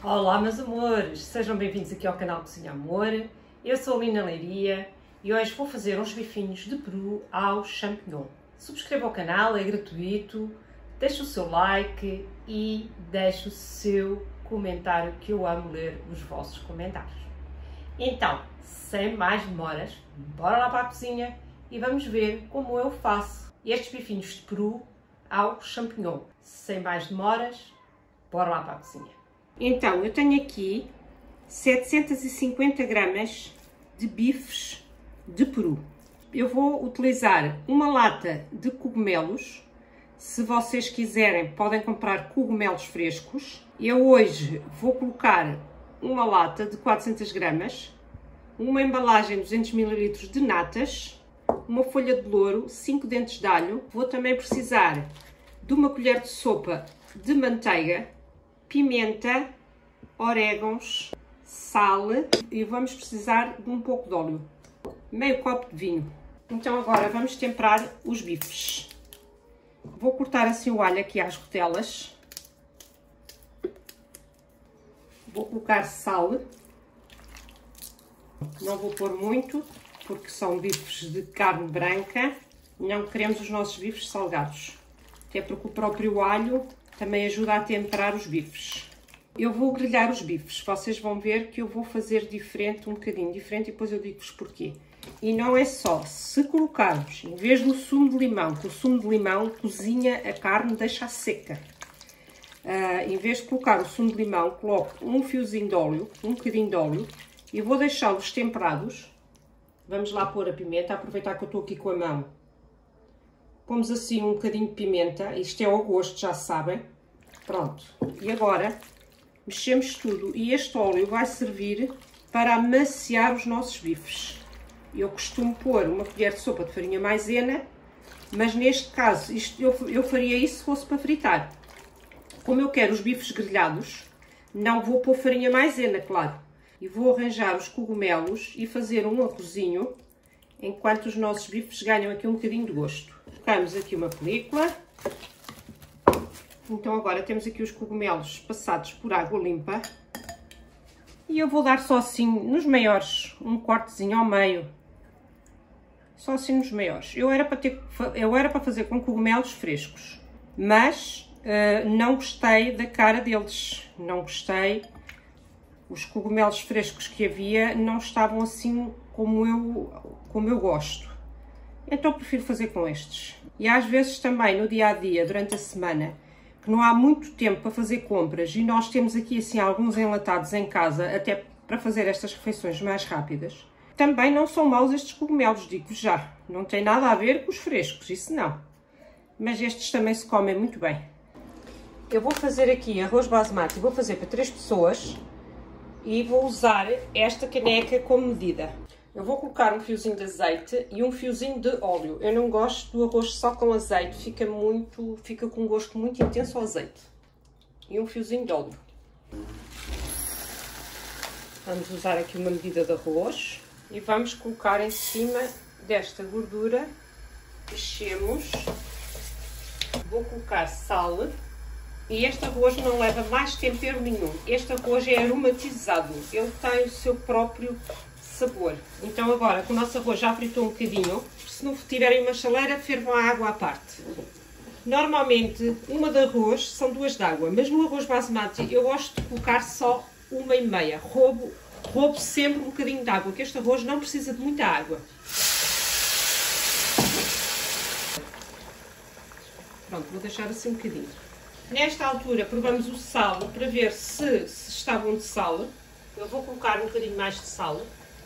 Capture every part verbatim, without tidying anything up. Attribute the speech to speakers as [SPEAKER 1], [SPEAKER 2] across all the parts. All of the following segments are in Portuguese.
[SPEAKER 1] Olá meus amores, sejam bem-vindos aqui ao canal Cozinha Amor. Eu sou a Lina Leiria e hoje vou fazer uns bifinhos de peru ao champignon. Subscreva o canal, é gratuito, deixe o seu like e deixe o seu comentário, que eu amo ler os vossos comentários. Então, sem mais demoras, bora lá para a cozinha e vamos ver como eu faço estes bifinhos de peru ao champignon. Sem mais demoras, bora lá para a cozinha. Então, eu tenho aqui setecentos e cinquenta gramas de bifes de peru. Eu vou utilizar uma lata de cogumelos. Se vocês quiserem, podem comprar cogumelos frescos. Eu hoje vou colocar uma lata de quatrocentas gramas, uma embalagem de duzentos mililitros de natas, uma folha de louro, cinco dentes de alho. Vou também precisar de uma colher de sopa de manteiga, pimenta, orégãos, sal e vamos precisar de um pouco de óleo, meio copo de vinho. Então agora vamos temperar os bifes. Vou cortar assim o alho aqui às rodelas, vou colocar sal, não vou pôr muito porque são bifes de carne branca, não queremos os nossos bifes salgados, até porque o próprio alho também ajuda a temperar os bifes. Eu vou grelhar os bifes, vocês vão ver que eu vou fazer diferente, um bocadinho diferente, e depois eu digo-vos porquê. E não é só, se colocarmos, em vez do sumo de limão, que o sumo de limão cozinha a carne, deixa seca. Uh, em vez de colocar o sumo de limão, coloco um fiozinho de óleo, um bocadinho de óleo, e vou deixá-los temperados. Vamos lá pôr a pimenta, aproveitar que eu estou aqui com a mão. Pomos assim um bocadinho de pimenta, isto é ao gosto, já sabem. Pronto, e agora mexemos tudo e este óleo vai servir para amaciar os nossos bifes. Eu costumo pôr uma colher de sopa de farinha maisena, mas neste caso isto, eu, eu faria isso se fosse para fritar. Como eu quero os bifes grelhados, não vou pôr farinha maisena, claro. E vou arranjar os cogumelos e fazer um arrozinho, enquanto os nossos bifes ganham aqui um bocadinho de gosto. Colocamos aqui uma película. Então agora temos aqui os cogumelos passados por água limpa. E eu vou dar só assim, nos maiores, um cortezinho ao meio. Só assim nos maiores. Eu era para, ter, eu era para fazer com cogumelos frescos, mas uh, não gostei da cara deles. Não gostei. Os cogumelos frescos que havia não estavam assim como eu, como eu gosto. Então prefiro fazer com estes. E às vezes também no dia a dia, durante a semana, que não há muito tempo para fazer compras e nós temos aqui assim alguns enlatados em casa, até para fazer estas refeições mais rápidas, também não são maus estes cogumelos, digo-vos já. Não tem nada a ver com os frescos, isso não. Mas estes também se comem muito bem. Eu vou fazer aqui arroz basmati, vou fazer para três pessoas e vou usar esta caneca como medida. Eu vou colocar um fiozinho de azeite e um fiozinho de óleo. Eu não gosto do arroz só com azeite, fica muito, fica com um gosto muito intenso ao azeite. E um fiozinho de óleo. Vamos usar aqui uma medida de arroz e vamos colocar em cima desta gordura. Mexemos. Vou colocar sal. E este arroz não leva mais tempero nenhum. Este arroz é aromatizado. Ele tem o seu próprio sabor. Então agora que o nosso arroz já fritou um bocadinho, se não tiverem uma chaleira, fervam a água à parte. Normalmente uma de arroz são duas de água, mas no arroz basmati eu gosto de colocar só uma e meia. Roubo, roubo sempre um bocadinho de água, que este arroz não precisa de muita água. Pronto, vou deixar assim um bocadinho. Nesta altura provamos o sal para ver se, se está bom de sal. Eu vou colocar um bocadinho mais de sal.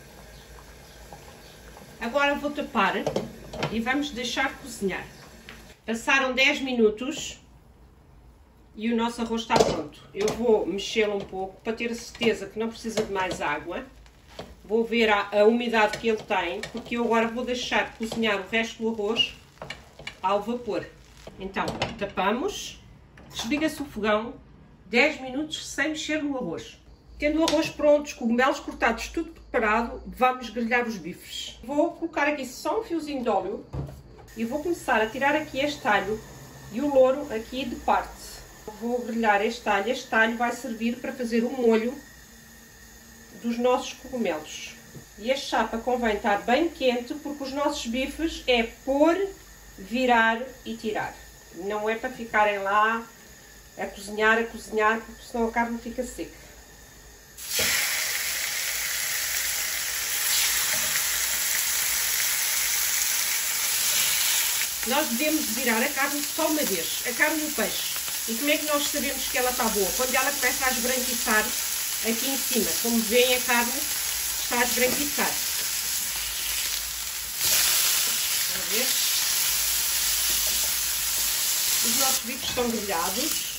[SPEAKER 1] Agora vou tapar e vamos deixar cozinhar. Passaram dez minutos e o nosso arroz está pronto. Eu vou mexê-lo um pouco para ter a certeza que não precisa de mais água. Vou ver a, a umidade que ele tem, porque eu agora vou deixar cozinhar o resto do arroz ao vapor. Então, tapamos, desliga-se o fogão, dez minutos sem mexer no arroz. Tendo o arroz pronto, os cogumelos cortados, tudo preparado, vamos grelhar os bifes. Vou colocar aqui só um fiozinho de óleo e vou começar a tirar aqui este alho e o louro aqui de parte. Vou grelhar este alho. Este alho vai servir para fazer o molho dos nossos cogumelos. E a chapa convém estar bem quente, porque os nossos bifes é pôr, virar e tirar. Não é para ficarem lá a cozinhar, a cozinhar, porque senão a carne fica seca. Nós devemos virar a carne só uma vez, a carne do peixe. E como é que nós sabemos que ela está boa? Quando ela começa a esbranquiçar aqui em cima. Como veem, a carne está a esbranquiçar. Vamos ver? Os nossos bifes estão grelhados.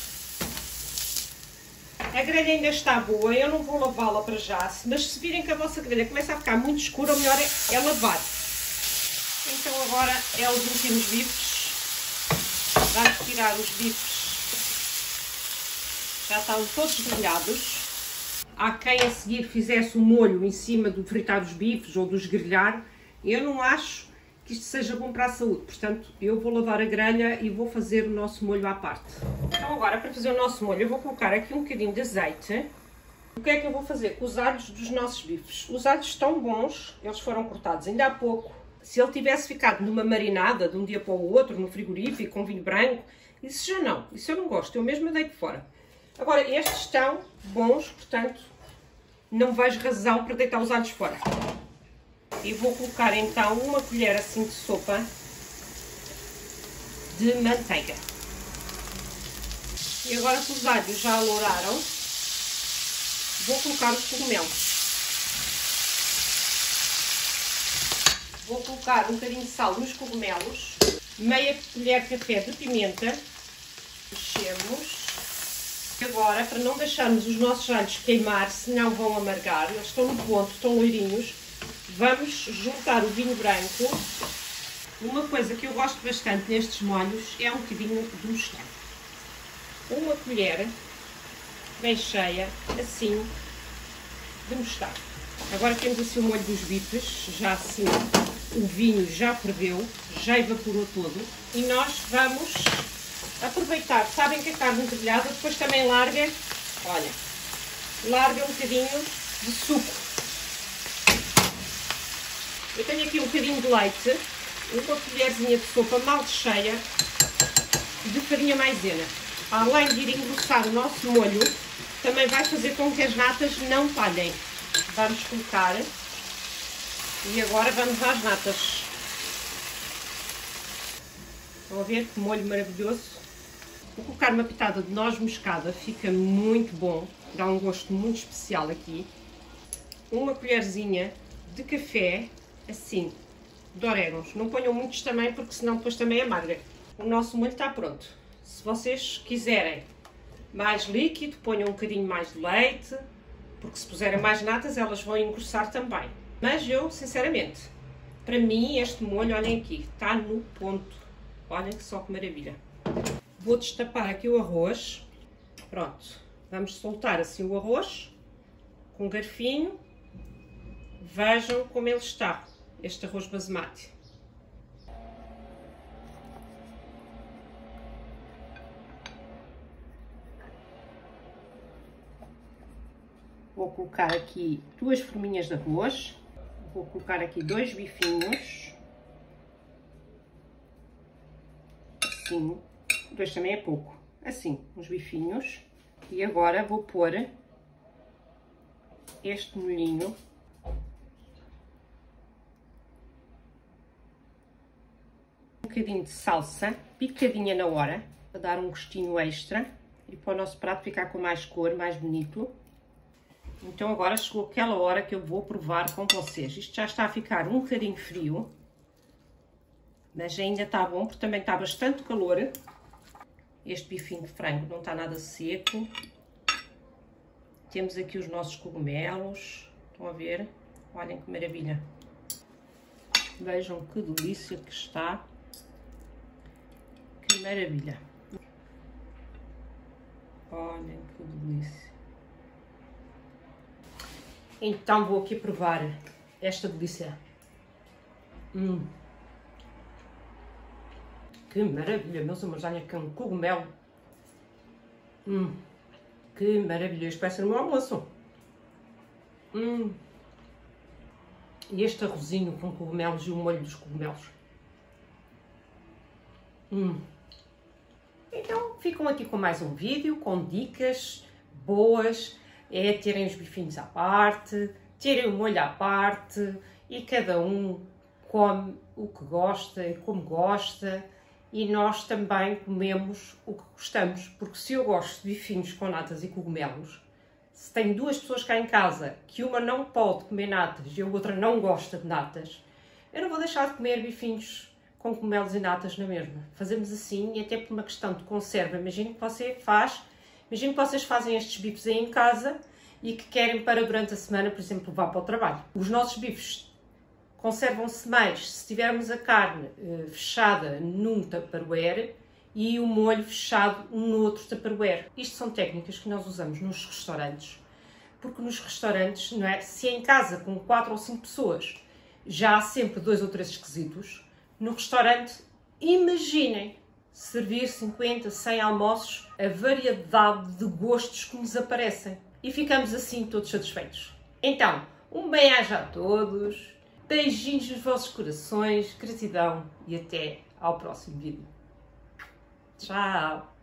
[SPEAKER 1] A grelha ainda está boa, eu não vou lavá-la para já, mas se virem que a vossa grelha começa a ficar muito escura, o melhor é, é lavar. Então agora é os últimos bifes. Vamos tirar os bifes. Já estão todos grelhados. Há quem a seguir fizesse o molho em cima do fritar os bifes ou dos grelhar. Eu não acho que isto seja bom para a saúde, portanto eu vou lavar a grelha e vou fazer o nosso molho à parte. Então agora, para fazer o nosso molho, eu vou colocar aqui um bocadinho de azeite. O que é que eu vou fazer com os alhos dos nossos bifes? Os alhos estão bons, eles foram cortados ainda há pouco. Se ele tivesse ficado numa marinada de um dia para o outro, no frigorífico, com vinho branco, isso já não, isso eu não gosto, eu mesmo deito fora. Agora, estes estão bons, portanto, não vejo razão para deitar os alhos fora. E vou colocar então uma colher assim de sopa de manteiga. E agora que os alhos já alouraram, vou colocar os cogumelos. Vou colocar um bocadinho de sal nos cogumelos, meia colher de café de pimenta, mexemos. Agora, para não deixarmos os nossos alhos queimar, senão vão amargar, eles estão no ponto, estão loirinhos, vamos juntar o vinho branco. Uma coisa que eu gosto bastante nestes molhos é um bocadinho de mostarda. Uma colher bem cheia, assim, de mostarda. Agora temos assim o molho dos bifes, já assim o vinho já ferveu, já evaporou todo. E nós vamos aproveitar, sabem que a carne grelhada depois também larga, olha, larga um bocadinho de suco. Eu tenho aqui um bocadinho de leite, uma colherzinha de sopa mal cheia de farinha maisena. Além de ir engrossar o nosso molho, também vai fazer com que as natas não talhem. Vamos colocar e agora vamos às natas. Estão a ver que molho maravilhoso? Vou colocar uma pitada de noz moscada, fica muito bom, dá um gosto muito especial aqui. Uma colherzinha de café, assim, de orégãos. Não ponham muitos também, porque senão depois também amarga. O nosso molho está pronto. Se vocês quiserem mais líquido, ponham um bocadinho mais de leite, porque se puserem mais natas elas vão engrossar também. Mas eu, sinceramente, para mim este molho, olhem aqui, está no ponto. Olhem que só que maravilha. Vou destapar aqui o arroz. Pronto, vamos soltar assim o arroz com um garfinho. Vejam como ele está, este arroz basmati. Vou colocar aqui duas forminhas de arroz. Vou colocar aqui dois bifinhos. Assim. Dois também é pouco. Assim, uns bifinhos. E agora vou pôr este molhinho. Um bocadinho de salsa, picadinha na hora, para dar um gostinho extra. E para o nosso prato ficar com mais cor, mais bonito. Então agora chegou aquela hora que eu vou provar com vocês. Isto já está a ficar um bocadinho frio, mas ainda está bom, porque também está bastante calor. Este bifinho de frango não está nada seco. Temos aqui os nossos cogumelos. Estão a ver? Olhem que maravilha. Vejam que delícia que está. Que maravilha. Olhem que delícia. Então vou aqui provar esta delícia. Hum. Que maravilha, meus amores. Olha que é um cogumelo. Hum, que maravilha, isto vai ser o meu almoço. Hum. E este arrozinho com cogumelos e o molho dos cogumelos. Hum. Então, ficam aqui com mais um vídeo, com dicas boas. É terem os bifinhos à parte, terem o molho à parte e cada um come o que gosta e como gosta. E nós também comemos o que gostamos, porque se eu gosto de bifinhos com natas e cogumelos, se tenho duas pessoas cá em casa, que uma não pode comer natas e a outra não gosta de natas, eu não vou deixar de comer bifinhos com cogumelos e natas na mesma. Fazemos assim, e até por uma questão de conserva. Imagino que você faz, imagino que vocês fazem estes bifes aí em casa e que querem para durante a semana, por exemplo, levar para o trabalho. Os nossos bifes conservam-se mais se tivermos a carne eh, fechada num tupperware e o molho fechado no outro tupperware. Isto são técnicas que nós usamos nos restaurantes, porque nos restaurantes, não é? Se é em casa com quatro ou cinco pessoas, já há sempre dois ou três esquisitos. No restaurante, imaginem servir cinquenta, cem almoços, a variedade de gostos que nos aparecem. E ficamos assim todos satisfeitos. Então, um bem-aja a todos, beijinhos nos vossos corações, gratidão e até ao próximo vídeo. Tchau!